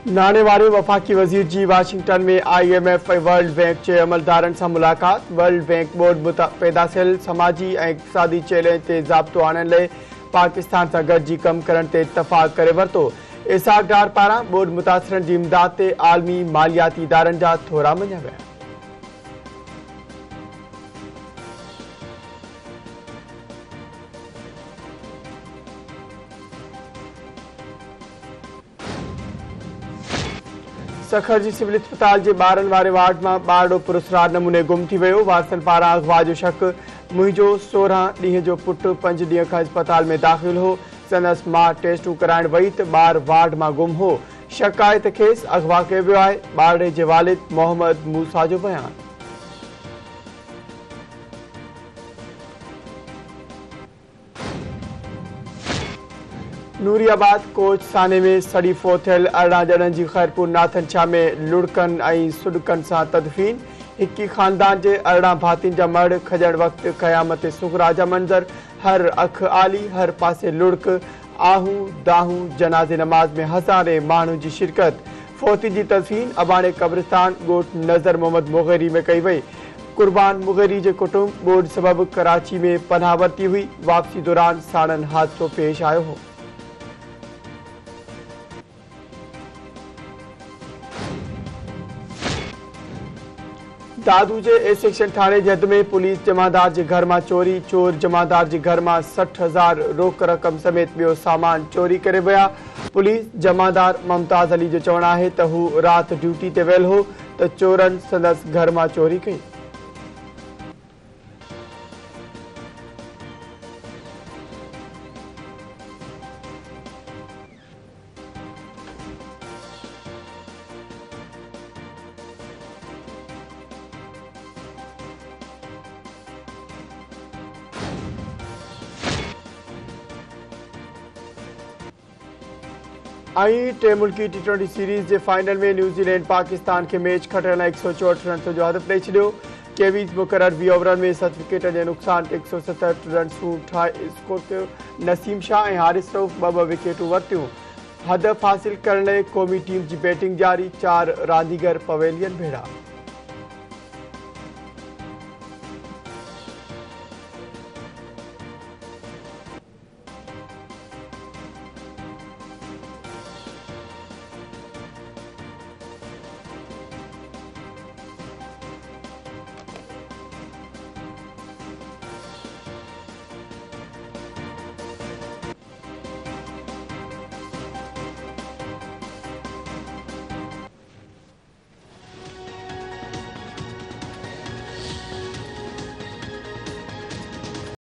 नाणे वारे वफाकी वजीर जी वाशिंगटन में IMF वर्ल्ड बैंक के अमलदारन से मुलाकात। वर्ल्ड बैंक बोर्ड पैदा थियल समाजी और इक़्तिसादी चैलेंज से ज़ाब्तो आणण लाइ पाकिस्तान से गॾिजी कम करण ते इत्तफ़ाक़ करे वरितो। इसाकडार पारां बोर्ड मुतासिरन की इमदाद ते आलमी मालियाती इदारन जा थोरा मञा विया। सखर जी सिविल अस्पताल के ॿारनि वारे वार्ड में ॿारड़ो पुरस्कार नमूने गुम थी वियो। वारसनि पारां अगवा जो शक। मुंहिंजो 16 ॾींहं जो पुटु 5 ॾींहं खां अस्पताल में दाख़िल हो। संदसि मां टेस्टूं कराइण वई त ॿार वार्ड में गुम हो। शक आहे त खेसि अगवा कयो वियो आहे। ॿारड़े जे वालिद मोहम्मद मूसा जो बयान। नूरियाबाद कोच साने में सड़ी फोत थियल 18 ॼणनि जी खैरपुर नाथनशाह में लुड़कनि और सुॾकनि से तदफीन। हिक्की खानदान के 18 भातियुनि जा मड़ खजण वक्त क़यामत सुगरा जा मंज़र। हर अख आली, हर पासे लुड़क, आहूं दाहूं। जनाज़े नमाज में हज़ारे माण्हुनि जी शिरकत। फोती की तदफीन अबाणे कब्रिस्तान ॻोठ नज़र मोहम्मद मुग़ेरी में कई वई। कुर्बान मुग़ेरी के कुटुंब बोर्ड सबब कराची में पनाह वरती हुई। वापसी दौरान साड़न हादसो पेश आयो हो। दादू के ए सेक्शन थाने जद में पुलिस जमादार के घर में चोरी। चोर जमादार के घर में 60,000 रोक रकम समेत बो सामान चोरी करे विया। पुलिस जमादार मुमताज अली जो चवण है तो हू रात ड्यूटी ते वियल हो तो चोरन संदसि घर में चोरी कई। टे मुल्की T20 सीरीज़ के फाइनल में न्यूजीलैंड पाकिस्तान के मैच खटण 164 रन जो हदफ ॾेई छॾियो। केवीज़ मुक़रर 20 ओवरनि में 7 विकेट के नुक़सान 167 रन्सूं ठाहे स्कोर कयो। नसीम शाह और हारिस रऊफ़ 2 विकेटूं वरतियूं। हदफ हासिल करण लाइ क़ौमी टीम की बैटिंग जारी। 4 रांदीगर पवेलियन भेड़ा।